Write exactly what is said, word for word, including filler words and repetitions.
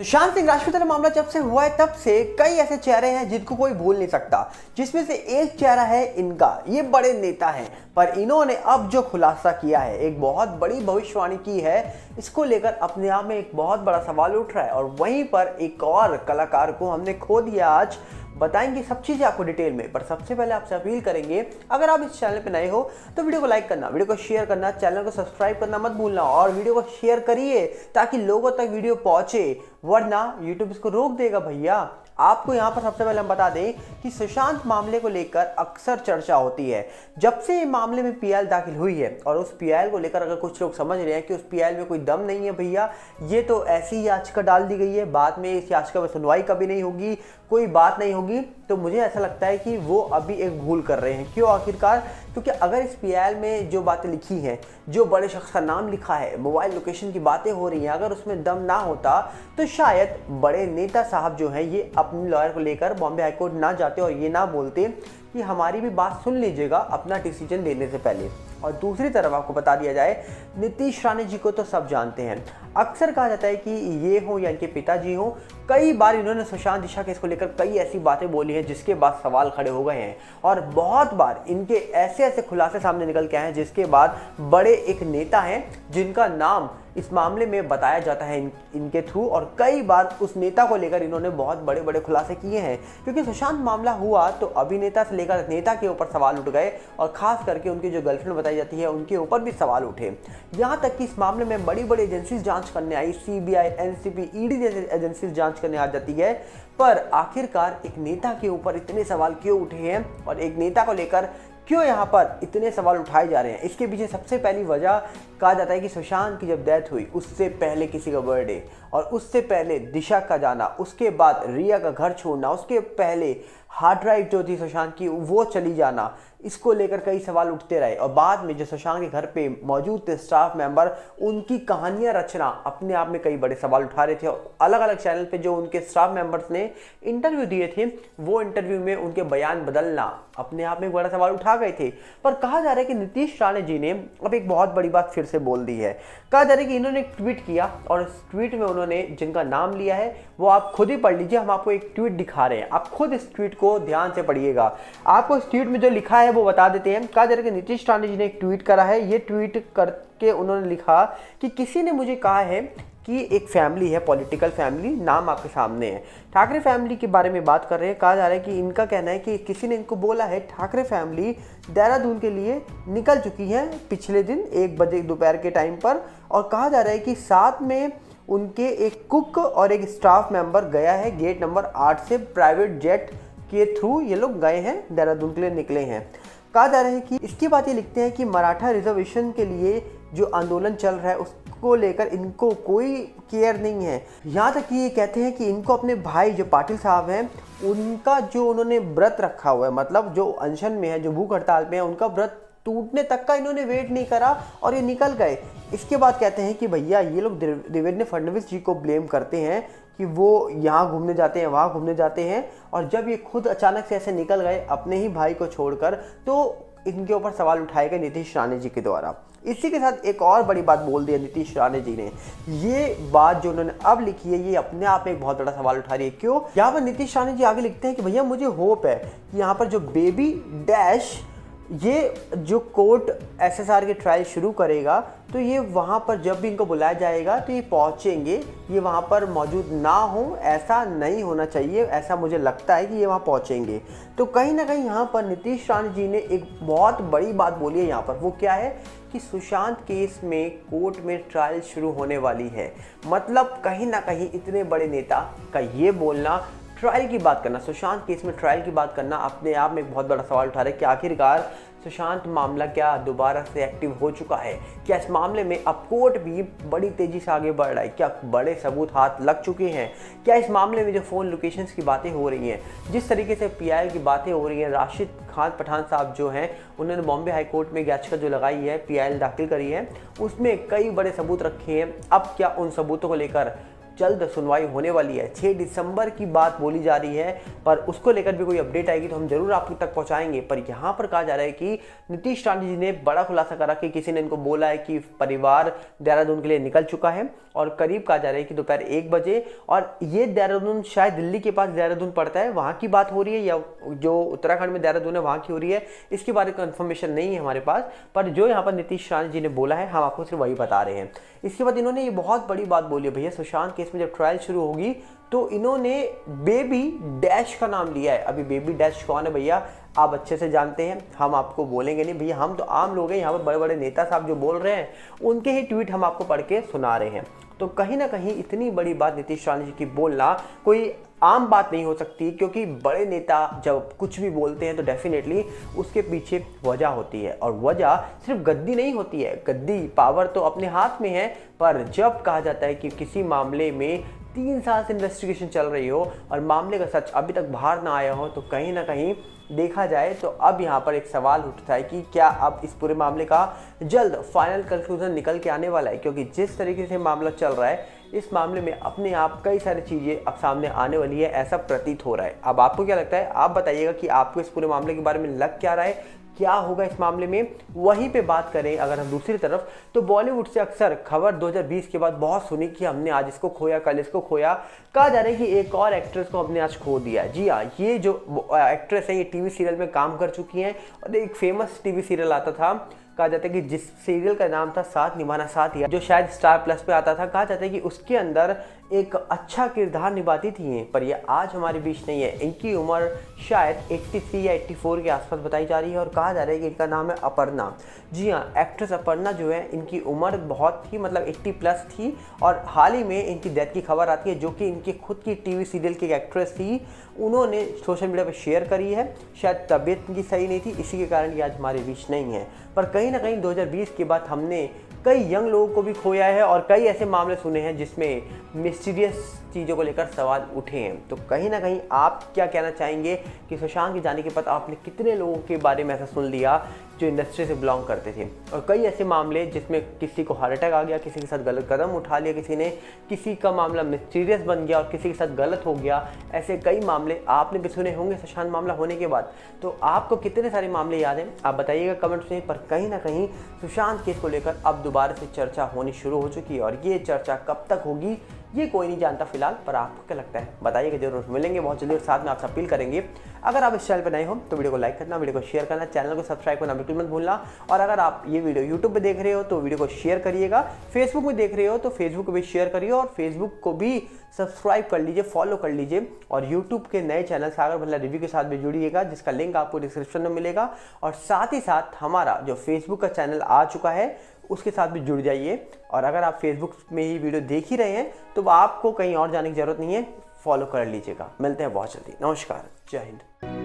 सुशांत सिंह राजपूत वाला मामला जब से हुआ है तब से कई ऐसे चेहरे हैं जिनको कोई भूल नहीं सकता, जिसमें से एक चेहरा है इनका। ये बड़े नेता हैं, पर इन्होंने अब जो खुलासा किया है, एक बहुत बड़ी भविष्यवाणी की है, इसको लेकर अपने आप में एक बहुत बड़ा सवाल उठ रहा है। और वहीं पर एक और कलाकार को हमने खो दिया आज। बताएंगे सब चीज़ें आपको डिटेल में, पर सबसे पहले आपसे अपील करेंगे, अगर आप इस चैनल पे नए हो तो वीडियो को लाइक करना, वीडियो को शेयर करना, चैनल को सब्सक्राइब करना मत भूलना और वीडियो को शेयर करिए ताकि लोगों तक वीडियो पहुंचे, वरना यूट्यूब इसको रोक देगा भैया। आपको यहाँ पर सबसे पहले हम बता दें कि सुशांत मामले को लेकर अक्सर चर्चा होती है। जब से ये मामले में पीएल दाखिल हुई है और उस पीएल को लेकर अगर कुछ लोग समझ रहे हैं कि उस पीएल में कोई दम नहीं है भैया, ये तो ऐसी ही याचिका डाल दी गई है, बाद में इस याचिका में सुनवाई कभी नहीं होगी, कोई बात नहीं होगी, तो मुझे ऐसा लगता है कि वो अभी एक भूल कर रहे हैं। क्यों आखिरकार? क्योंकि अगर इस पीएल में जो बातें लिखी हैं, जो बड़े शख्स का नाम लिखा है, मोबाइल लोकेशन की बातें हो रही हैं, अगर उसमें दम ना होता तो शायद बड़े नेता साहब जो हैं ये अपने लॉयर को लेकर बॉम्बे हाईकोर्ट ना जाते और ये ना बोलते कि हमारी भी बात सुन लीजिएगा अपना डिसीजन देने से पहले। और दूसरी तरफ आपको बता दिया जाए, नीतीश राणे जी को तो सब जानते हैं। अक्सर कहा जाता है कि ये हो या इनके पिताजी हो, कई बार इन्होंने सुशांत दिशा केस को लेकर कई ऐसी बातें बोली हैं जिसके बाद सवाल खड़े हो गए हैं और बहुत बार इनके ऐसे ऐसे खुलासे सामने निकल के आए हैं जिसके बाद बड़े एक नेता हैं जिनका नाम इस मामले में बताया जाता है इन, इनके थ्रू, और कई बार उस नेता को लेकर इन्होंने बहुत बड़े बड़े खुलासे किए हैं। क्योंकि सुशांत मामला हुआ तो अभिनेता से लेकर नेता के ऊपर सवाल उठ गए और खास करके उनकी जो गर्लफ्रेंड बताई जाती है उनके ऊपर भी सवाल उठे। यहाँ तक कि इस मामले में बड़ी बड़ी एजेंसीज जांच करने आई, सीबीआई, एनसीबी, ईडी जैसी एजेंसीज जांच करने आ जाती है, पर आखिरकार एक नेता के ऊपर इतने सवाल क्यों उठे हैं और एक नेता को लेकर क्यों यहाँ पर इतने सवाल उठाए जा रहे हैं? इसके पीछे सबसे पहली वजह कहा जाता है कि सुशांत की जब डेथ हुई उससे पहले किसी का बर्थडे और उससे पहले दिशा का जाना, उसके बाद रिया का घर छोड़ना, उसके पहले हार्ड ड्राइव जो थी सुशांत की वो चली जाना, इसको लेकर कई सवाल उठते रहे। और बाद में जो सुशांत के घर पे मौजूद थे स्टाफ मेंबर, उनकी कहानियां रचना अपने आप में कई बड़े सवाल उठा रहे थे। और अलग अलग चैनल पे जो उनके स्टाफ मेंबर्स ने इंटरव्यू दिए थे, वो इंटरव्यू में उनके बयान बदलना अपने आप में एक बड़ा सवाल उठा गए थे। पर कहा जा रहा है कि नीतीश राणे जी ने अब एक बहुत बड़ी बात फिर से बोल दी है। कहा जा रहा है कि इन्होंने एक ट्वीट किया और इस ट्वीट में उन्होंने जिनका नाम लिया है वो आप खुद ही पढ़ लीजिए, हम आपको एक ट्वीट दिखा रहे हैं, आप खुद इस ट्वीट को ध्यान से पढ़िएगा। आपको इस ट्वीट में जो लिखा है वो बता देते हैं। कहा जा रहा है कि नीतीश राणे जी ने एक ट्वीट करा है। ये ट्वीट करके उन्होंने लिखा कि किसी ने मुझे कहा है कि एक फैमिली है, पॉलिटिकल फैमिली, नाम आपके सामने है, ठाकरे फैमिली के बारे में बात कर रहे हैं। कहा जा रहा है कि इनका कहना है कि किसी ने इनको बोला है ठाकरे फैमिली देहरादून के लिए निकल चुकी है पिछले दिन एक बजे दोपहर के टाइम पर। और कहा जा रहा है कि साथ में उनके एक कुक और एक स्टाफ मेंबर गया है गेट नंबर आठ से, प्राइवेट जेट के थ्रू ये लोग गए हैं, देहरादून के लिए निकले हैं। कहा जा रहा है कि इसके बाद ये लिखते हैं कि मराठा रिजर्वेशन के लिए जो आंदोलन चल रहा है उसको लेकर इनको कोई केयर नहीं है। यहाँ तक कि ये कहते हैं कि इनको अपने भाई जो पाटिल साहब हैं उनका जो उन्होंने व्रत रखा हुआ है, मतलब जो अनशन में है, जो भूख हड़ताल में है, उनका व्रत टूटने तक का इन्होंने वेट नहीं करा और ये निकल गए। इसके बाद कहते हैं कि भैया ये लोग देवेंद्र फडणवीस जी को ब्लेम करते हैं कि वो यहाँ घूमने जाते हैं, वहाँ घूमने जाते हैं, और जब ये खुद अचानक से ऐसे निकल गए अपने ही भाई को छोड़कर, तो इनके ऊपर सवाल उठाए गए नीतीश राणे जी के द्वारा। इसी के साथ एक और बड़ी बात बोल दी है नीतीश राणे जी ने। ये बात जो उन्होंने अब लिखी है ये अपने आप में एक बहुत बड़ा सवाल उठा रही है। क्यों? यहाँ पर नीतीश राणे जी आगे लिखते हैं कि भैया मुझे होप है कि यहाँ पर जो बेबी डैश ये जो कोर्ट एसएसआर के ट्रायल शुरू करेगा तो ये वहाँ पर जब भी इनको बुलाया जाएगा तो ये पहुँचेंगे, ये वहाँ पर मौजूद ना हो, ऐसा नहीं होना चाहिए, ऐसा मुझे लगता है कि ये वहाँ पहुँचेंगे। तो कहीं ना कहीं यहाँ पर नीतीश राणे जी ने एक बहुत बड़ी बात बोली है यहाँ पर। वो क्या है कि सुशांत केस में कोर्ट में ट्रायल शुरू होने वाली है। मतलब कहीं ना कहीं इतने बड़े नेता का ये बोलना, ट्रायल की बात करना, सुशांत केस में ट्रायल की बात करना अपने आप में एक बहुत बड़ा सवाल उठा रहा है कि आखिरकार सुशांत मामला क्या दोबारा से एक्टिव हो चुका है? क्या इस मामले में अब कोर्ट भी बड़ी तेजी से आगे बढ़ रहा है? क्या बड़े सबूत हाथ लग चुके हैं? क्या इस मामले में जो फ़ोन लोकेशंस की बातें हो रही हैं, जिस तरीके से पीआई की बातें हो रही हैं, राशिद खान पठान साहब जो हैं उन्होंने बॉम्बे हाई कोर्ट में याचिका जो लगाई है, पीआई दाखिल करी है, उसमें कई बड़े सबूत रखे हैं। अब क्या उन सबूतों को लेकर जल्द सुनवाई होने वाली है? छह दिसंबर की बात बोली जा रही है, पर उसको लेकर भी कोई अपडेट आएगी तो हम जरूर आप तक पहुंचाएंगे। पर यहाँ पर कहा जा रहा है कि नीतीश राणे जी ने बड़ा खुलासा करा कि किसी ने इनको बोला है कि परिवार देहरादून के लिए निकल चुका है और करीब कहा जा रहा है कि दोपहर एक बजे। और ये देहरादून शायद दिल्ली के पास देहरादून पड़ता है, वहाँ की बात हो रही है या जो उत्तराखंड में देहरादून है वहाँ की हो रही है, इसके बारे में कंफर्मेशन नहीं है हमारे पास। पर जो यहाँ पर नीतीश राणे जी ने बोला है हम आपको सिर्फ वही बता रहे हैं। इसके बाद इन्होंने ये बहुत बड़ी बात बोली है, भैया सुशांत केस में जब ट्रायल शुरू होगी तो इन्होंने बेबी डैश का नाम लिया है। अभी बेबी डैश कौन है भैया आप अच्छे से जानते हैं, हम आपको बोलेंगे नहीं भैया, हम तो आम लोग हैं, यहाँ पर बड़े बड़े नेता साहब जो बोल रहे हैं उनके ही ट्वीट हम आपको पढ़ के सुना रहे हैं। तो कहीं ना कहीं इतनी बड़ी बात नीतीश राणे जी की बोलना कोई आम बात नहीं हो सकती, क्योंकि बड़े नेता जब कुछ भी बोलते हैं तो डेफिनेटली उसके पीछे वजह होती है। और वजह सिर्फ गद्दी नहीं होती है, गद्दी पावर तो अपने हाथ में है, पर जब कहा जाता है कि किसी मामले में तीन साल से इन्वेस्टिगेशन चल रही हो और मामले का सच अभी तक बाहर ना आया हो, तो कहीं ना कहीं देखा जाए तो अब यहाँ पर एक सवाल उठता है कि क्या अब इस पूरे मामले का जल्द फाइनल कंक्लूजन निकल के आने वाला है। क्योंकि जिस तरीके से मामला चल रहा है इस मामले में अपने आप कई सारी चीज़ें अब सामने आने वाली है, ऐसा प्रतीत हो रहा है। अब आपको क्या लगता है, आप बताइएगा कि आपको इस पूरे मामले के बारे में लग क्या रहा है, क्या होगा इस मामले में। वहीं पे बात करें अगर हम दूसरी तरफ, तो बॉलीवुड से अक्सर खबर दो हज़ार बीस के बाद बहुत सुनी कि हमने आज इसको खोया कल इसको खोया। कहा जा रहा है कि एक और एक्ट्रेस को हमने आज खो दिया। जी हाँ, ये जो एक्ट्रेस है ये टीवी सीरियल में काम कर चुकी हैं और एक फेमस टीवी सीरियल आता था, कहा जाता है कि जिस सीरियल का नाम था साथ निभाना साथिया, जो शायद स्टार प्लस पे आता था। कहा जाता है कि उसके अंदर एक अच्छा किरदार निभाती थी, पर ये आज हमारे बीच नहीं है। इनकी उम्र शायद तिरासी या चौरासी के आसपास बताई जा रही है और कहा जा रहा है कि इनका नाम है अपर्णा। जी हाँ, एक्ट्रेस अपर्णा जो है इनकी उम्र बहुत ही मतलब अस्सी प्लस थी और हाल ही में इनकी डेथ की खबर आती है, जो कि इनकी खुद की टीवी सीरियल की एक्ट्रेस थी, उन्होंने सोशल मीडिया पर शेयर करी है। शायद तबीयत इनकी सही नहीं थी, इसी के कारण ये आज हमारे बीच नहीं है। पर कहीं ना कहीं दो हज़ार बीस के बाद हमने कई यंग लोगों को भी खोया है और कई ऐसे मामले सुने हैं जिसमें मिस्टीरियस चीज़ों को लेकर सवाल उठे हैं। तो कहीं ना कहीं आप क्या कहना चाहेंगे कि सुशांत के जाने के बाद आपने कितने लोगों के बारे में ऐसा सुन लिया जो इंडस्ट्री से बिलोंग करते थे, और कई ऐसे मामले जिसमें किसी को हार्ट अटैक आ गया, किसी के साथ गलत कदम उठा लिया किसी ने, किसी का मामला मिस्टीरियस बन गया और किसी के साथ गलत हो गया। ऐसे कई मामले आपने भी सुने होंगे सुशांत मामला होने के बाद। तो आपको कितने सारे मामले याद हैं आप बताइएगा कमेंट्स में। पर कहीं ना कहीं सुशांत केस को लेकर अब दोबारा से चर्चा होनी शुरू हो चुकी है और ये चर्चा कब तक होगी ये कोई नहीं जानता फिलहाल। पर आपको क्या लगता है बताइएगा जरूर। मिलेंगे बहुत जल्दी और साथ में आपसे अपील करेंगे, अगर आप इस चैनल पर नए हो तो वीडियो को लाइक करना, वीडियो को शेयर करना, चैनल को सब्सक्राइब करना बिल्कुल मत भूलना। और अगर आप ये वीडियो यूट्यूब पे देख रहे हो तो वीडियो को शेयर करिएगा, फेसबुक में देख रहे हो तो फेसबुक को भी शेयर करिए और फेसबुक को भी सब्सक्राइब कर लीजिए, फॉलो कर लीजिए। और यूट्यूब के नए चैनल सागर भल्ला रिव्यू के साथ भी जुड़िएगा, जिसका लिंक आपको डिस्क्रिप्शन में मिलेगा। और साथ ही साथ हमारा जो फेसबुक का चैनल आ चुका है उसके साथ भी जुड़ जाइए। और अगर आप फेसबुक में ही वीडियो देख ही रहे हैं तो आपको कहीं और जाने की जरूरत नहीं है, फॉलो कर लीजिएगा। मिलते हैं बहुत जल्दी, नमस्कार, जय हिंद।